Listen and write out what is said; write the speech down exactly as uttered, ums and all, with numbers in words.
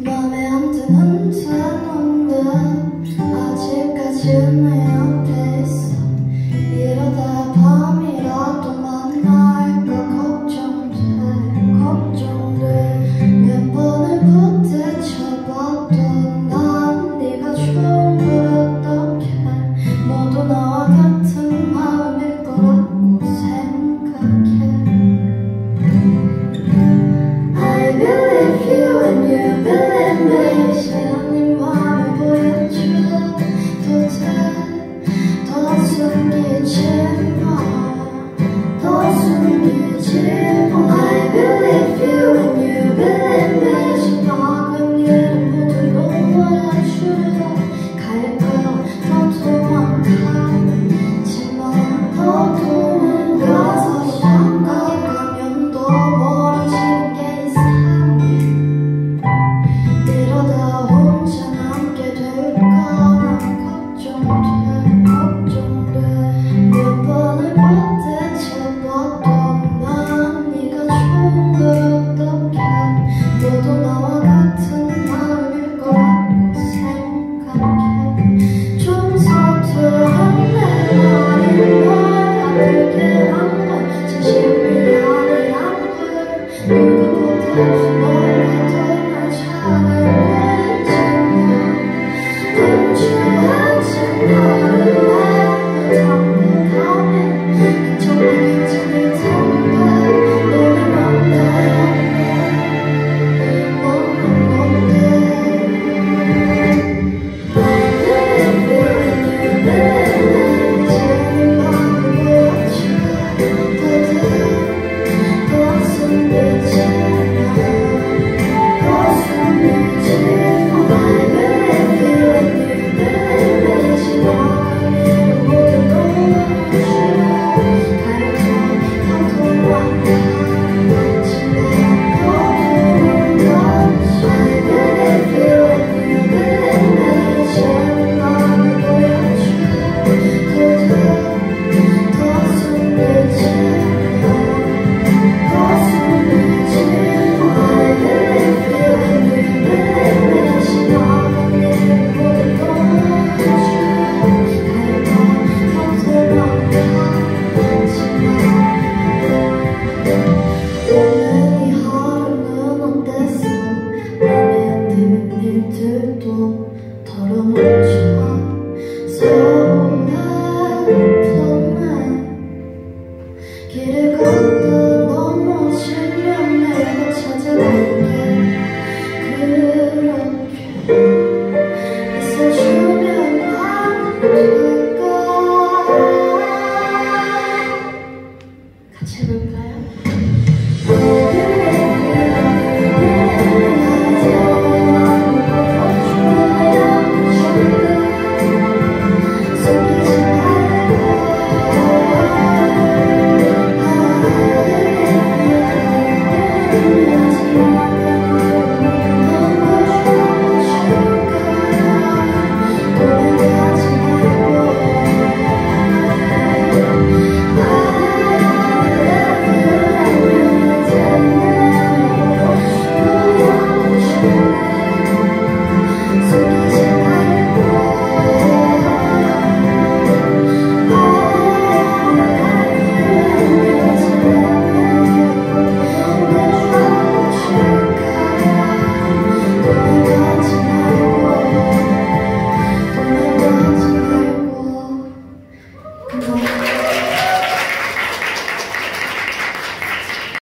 맘에 안 드는 듯한데 아직까지 내 옆에 있어. 이러다 밤이라도 만날까 걱정돼 걱정돼. 몇 번을 부딪혀봐도 난 네가 좋은 걸 어떡해. 너도 나와 같은 마음일 거라고 생각해. I believe you and you believe me. 시간이 맘을 보여줘도 돼. 더 숨기지 마, 더 숨기지 마. I believe you and you believe me. 작은 일은 모두 놓아주려 갈 거야. 더 도망가지만 너도 가서 생각하면 더 멀어지는 게 이상해. 이러다 혼자 남게 될까 난 걱정돼 걱정돼. 몇 번을 부딪혀봐도 난 네가 좋은 걸 어떡해. 너도 나와 같은 마음일 거라고 생각해. 좀 서투른 내 말이 널 아프게 한 건 진심이 아니란 걸. 누구보다 너가 더 날 잘 알고 있지만 분주하지 너를 왜 잡고 가면 정말 괜찮을 텐데. 너는 뭔데 너는 뭔데. I believe you and you believe me. 이제는 맘을 보여줘도 돼. 더 숨기지 마, 더 숨기지 마. I believe you and you believe me. 지나간 일은 모두 놓아주려 갈 거야. 더 도망가지만 너도 가서. I believe you and you believe me. 이제는 맘을 보여줘도 돼. 더 숨기지 마, 더 숨기지 마. I believe you and you believe me. 지나간 일은 모두 놓아주려 갈 거야. 더 도망가지만 오늘 이 하루는 어땠어. 맘에 안 드는 일들도 털어놓자. 서로의 품에 길을 걷다 넘어지면 내가 찾아갈게. 그렇게 있어주면 안 될까. 같이 해볼까요? 도망가지 말고 도망가지 말고.